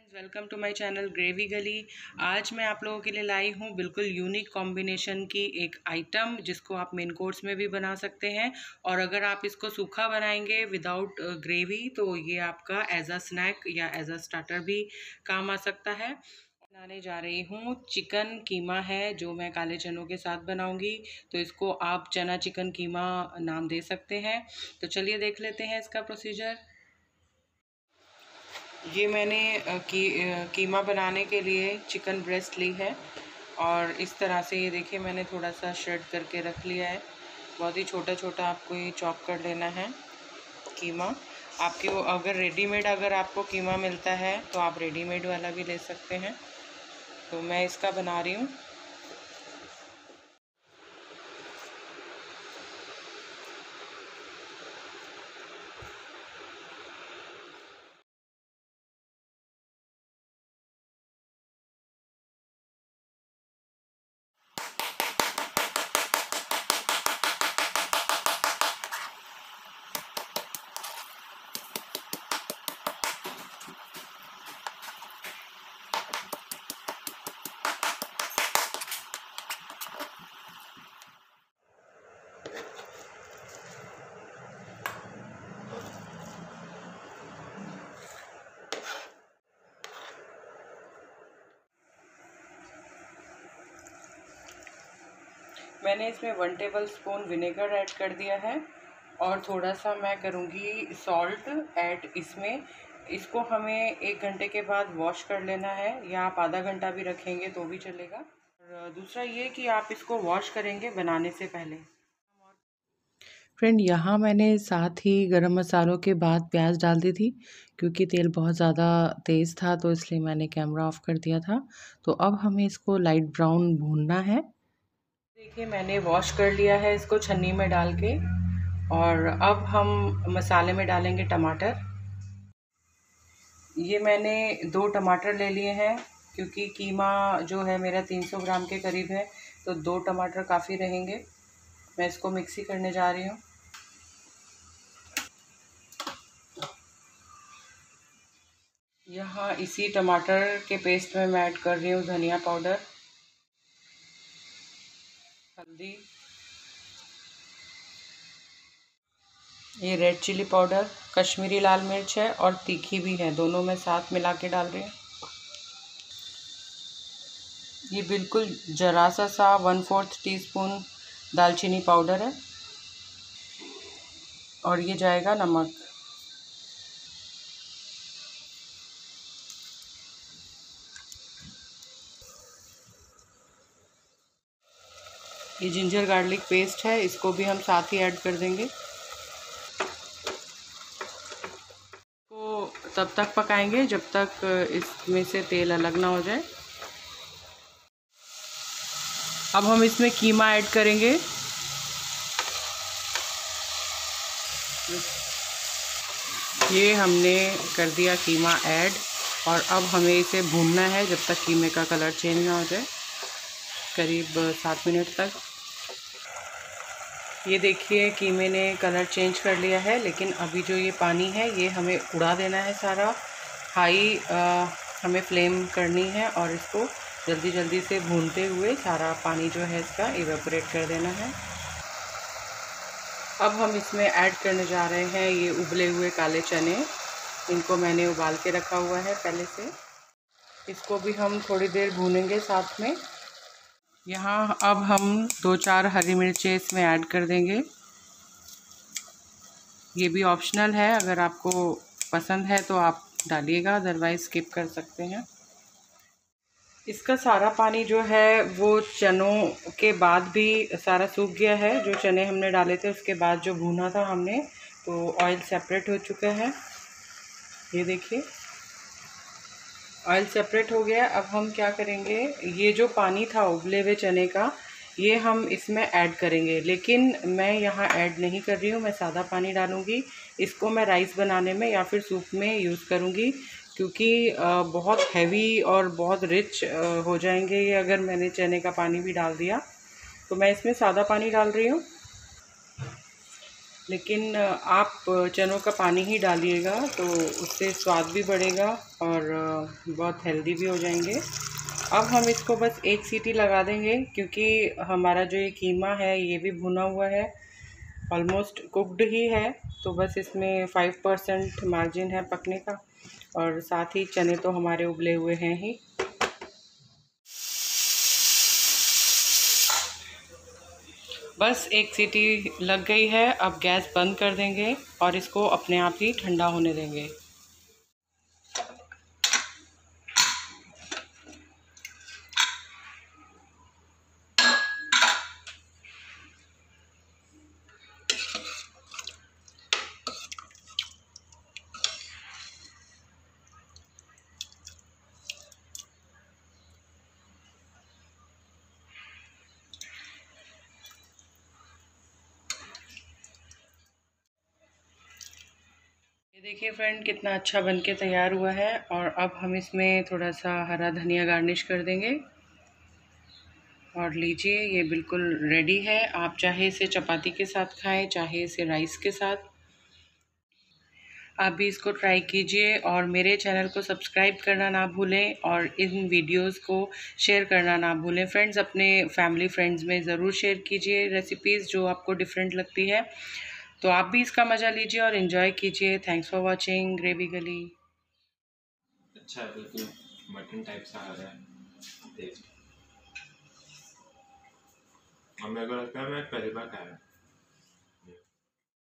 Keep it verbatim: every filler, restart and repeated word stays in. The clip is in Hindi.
Welcome to my channel gravy Gali. आज मैं आप लोगों के लिए लाई हूँ बिल्कुल यूनिक कॉम्बिनेशन की एक आइटम जिसको आप मेन कोर्स में भी बना सकते हैं, और अगर आप इसको सूखा बनाएंगे विदाउट ग्रेवी तो ये आपका एज अ स्नैक या एज अ स्टार्टर भी काम आ सकता है। बनाने जा रही हूँ चिकन कीमा है जो मैं काले चनों के साथ बनाऊंगी, तो इसको आप चना चिकन कीमा नाम दे सकते हैं। तो चलिए देख लेते हैं इसका प्रोसीजर। ये मैंने की कीमा बनाने के लिए चिकन ब्रेस्ट ली है और इस तरह से ये देखिए मैंने थोड़ा सा श्रेड करके रख लिया है। बहुत ही छोटा छोटा आपको ये चॉप कर लेना है कीमा। आपके वो अगर रेडीमेड अगर आपको कीमा मिलता है तो आप रेडीमेड वाला भी ले सकते हैं। तो मैं इसका बना रही हूँ। मैंने इसमें one tablespoon vinegar add कर दिया है और थोड़ा सा मैं करूँगी सॉल्ट ऐड इसमें। इसको हमें एक घंटे के बाद वॉश कर लेना है या आप आधा घंटा भी रखेंगे तो भी चलेगा। और दूसरा ये कि आप इसको वॉश करेंगे बनाने से पहले। फ्रेंड, यहाँ मैंने साथ ही गरम मसालों के बाद प्याज डाल दी थी क्योंकि तेल बहुत ज़्यादा तेज़ था, तो इसलिए मैंने कैमरा ऑफ कर दिया था। तो अब हमें इसको लाइट ब्राउन भूनना है। देखिए मैंने वॉश कर लिया है इसको छन्नी में डाल के, और अब हम मसाले में डालेंगे टमाटर। ये मैंने दो टमाटर ले लिए हैं क्योंकि कीमा जो है मेरा तीन सौ ग्राम के करीब है, तो दो टमाटर काफ़ी रहेंगे। मैं इसको मिक्सी करने जा रही हूँ। यहाँ इसी टमाटर के पेस्ट में मैं ऐड कर रही हूँ धनिया पाउडर, हल्दी, ये रेड चिली पाउडर, कश्मीरी लाल मिर्च है और तीखी भी है, दोनों मैं साथ मिला के डाल रही हूँ। ये बिल्कुल जरा सा सा वन फोर्थ टी स्पून दालचीनी पाउडर है और ये जाएगा नमक। ये जिंजर गार्लिक पेस्ट है, इसको भी हम साथ ही ऐड कर देंगे। को तब तक पकाएंगे जब तक इसमें से तेल अलग ना हो जाए। अब हम इसमें कीमा ऐड करेंगे। ये हमने कर दिया कीमा ऐड और अब हमें इसे भूनना है जब तक कीमे का कलर चेंज ना हो जाए, करीब सात मिनट तक। ये देखिए कीमे ने कलर चेंज कर लिया है, लेकिन अभी जो ये पानी है ये हमें उड़ा देना है सारा। हाई आ, हमें फ्लेम करनी है और इसको जल्दी जल्दी से भूनते हुए सारा पानी जो है इसका इवेपोरेट कर देना है। अब हम इसमें ऐड करने जा रहे हैं ये उबले हुए काले चने। इनको मैंने उबाल के रखा हुआ है पहले से। इसको भी हम थोड़ी देर भूनेंगे साथ में। यहाँ अब हम दो चार हरी मिर्चें इसमें ऐड कर देंगे। ये भी ऑप्शनल है, अगर आपको पसंद है तो आप डालिएगा, अदरवाइज स्किप कर सकते हैं। इसका सारा पानी जो है वो चनों के बाद भी सारा सूख गया है। जो चने हमने डाले थे उसके बाद जो भुना था हमने, तो ऑयल सेपरेट हो चुका है। ये देखिए ऑयल सेपरेट हो गया। अब हम क्या करेंगे, ये जो पानी था उबले हुए चने का ये हम इसमें ऐड करेंगे, लेकिन मैं यहाँ ऐड नहीं कर रही हूँ, मैं सादा पानी डालूँगी। इसको मैं राइस बनाने में या फिर सूप में यूज़ करूँगी क्योंकि बहुत हैवी और बहुत रिच हो जाएंगे ये अगर मैंने चने का पानी भी डाल दिया। तो मैं इसमें सादा पानी डाल रही हूँ। लेकिन आप चनों का पानी ही डालिएगा तो उससे स्वाद भी बढ़ेगा और बहुत हेल्दी भी हो जाएंगे। अब हम इसको बस एक सीटी लगा देंगे क्योंकि हमारा जो ये कीमा है ये भी भुना हुआ है, ऑलमोस्ट कुक्ड ही है। तो बस इसमें फाइव परसेंट मार्जिन है पकने का और साथ ही चने तो हमारे उबले हुए हैं ही। बस एक सीटी लग गई है, अब गैस बंद कर देंगे और इसको अपने आप ही ठंडा होने देंगे। ये देखिए फ्रेंड कितना अच्छा बनके तैयार हुआ है। और अब हम इसमें थोड़ा सा हरा धनिया गार्निश कर देंगे और लीजिए ये बिल्कुल रेडी है। आप चाहे इसे चपाती के साथ खाएं, चाहे इसे राइस के साथ। आप भी इसको ट्राई कीजिए और मेरे चैनल को सब्सक्राइब करना ना भूलें और इन वीडियोस को शेयर करना ना भूलें फ्रेंड्स। अपने फैमिली फ्रेंड्स में ज़रूर शेयर कीजिए रेसिपीज़ जो आपको डिफरेंट लगती है। तो आप भी इसका मज़ा लीजिए और इन्जॉय कीजिए। थैंक्स फॉर वॉचिंग ग्रेवी गली। अच्छा है, बिल्कुल मटन टाइप सा आ रहा है टेस्ट। और मेरे को लगता है मैं पहली बार खाया।